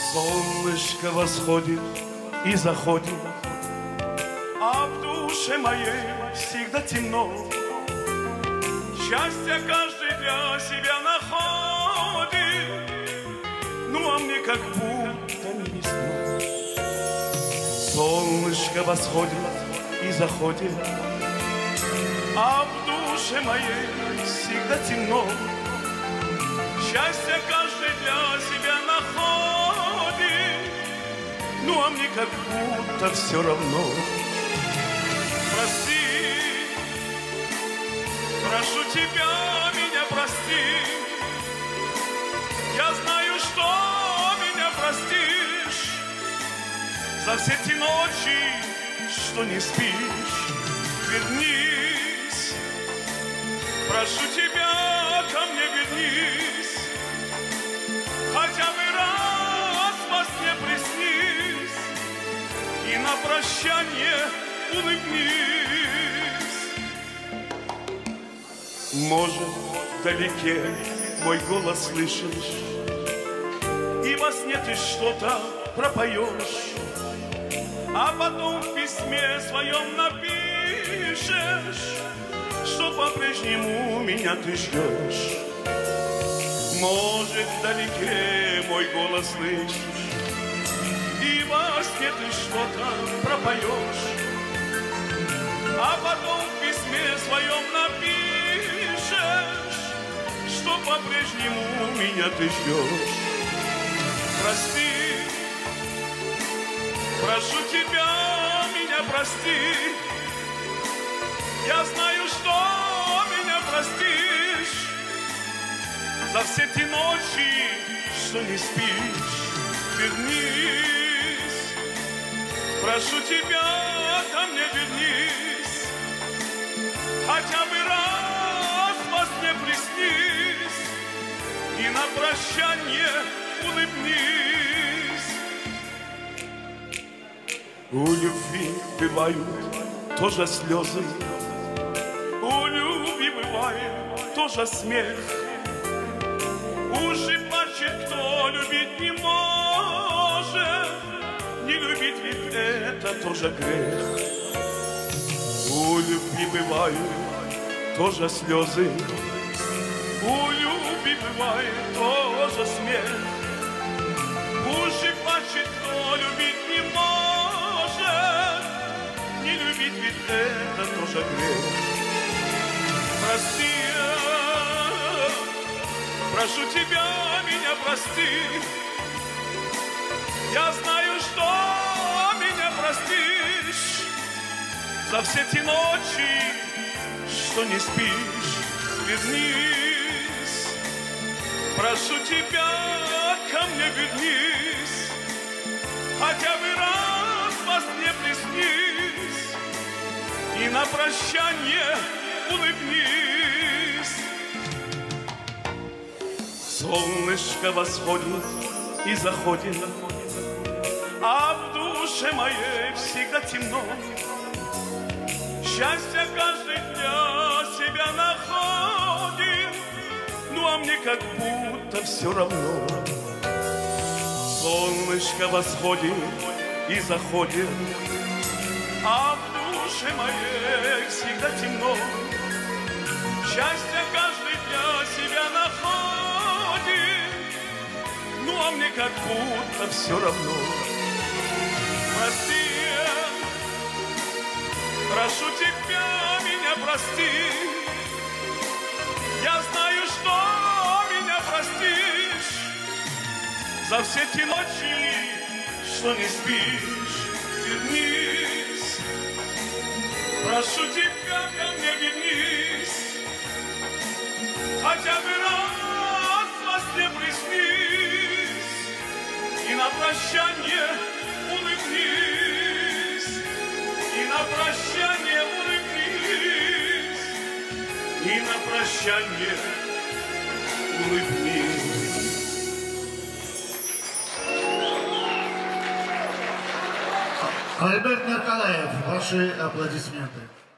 Солнышко восходит и заходит, а в душе моей всегда темно. Счастье каждый для себя находит, ну а мне как будто не весна. Солнышко восходит и заходит, а в душе моей всегда темно. Счастье каждый для себя находит, ну а мне как будто все равно. Прости, прошу тебя, меня прости. Я знаю, что меня простишь за все те ночи, что не спишь. Вернись, прошу тебя, ко мне вернись. Хотя бы раз во сне приснись и на прощание улыбнись. Может, вдалеке мой голос слышишь, и во сне ты что-то пропоешь, а потом в письме своем напишешь, что по-прежнему меня ты ждешь. Может, вдалеке мой голос слышишь, и во сне ты что-то пропоешь, а потом в письме своем напишешь, что по-прежнему меня ты ждешь. Прости, прошу тебя, меня прости. Я знаю, что меня простишь за все те ночи, что не спишь. Вернись, прошу тебя, ко мне вернись. Хотя бы раз во сне приснись и на прощание улыбнись. У любви бывают тоже слезы, у любви бывает тоже смех. Уж и плачет, кто любить не может, не любить ведь это тоже грех. У любви бывают тоже слезы, у любви бывает тоже смех. Уж и плачет, кто любить не может, не любить ведь это тоже грех. Прости, прошу тебя, меня прости. Я знаю, что меня простишь за все те ночи, что не спишь. Вернись, прошу тебя, ко мне вернись. Хотя бы раз во сне приснись и на прощание улыбнись. Солнышко восходит и заходит, а в душе моей всегда темно. Счастье каждый для себя находит, ну а мне как будто все равно. Солнышко восходит и заходит, а в душе моей всегда темно. Счастье каждый для себя находит, ну а мне как будто все равно. Прости, прошу тебя, меня прости. Я знаю, что меня простишь за все те ночи, что не спишь. Вернись, прошу тебя, ко мне вернись. Хотя бы раз во сне приснись и на прощание улыбнись. И на прощание улыбнись, и на прощание улыбнись. Альберт Меркалаев, ваши аплодисменты.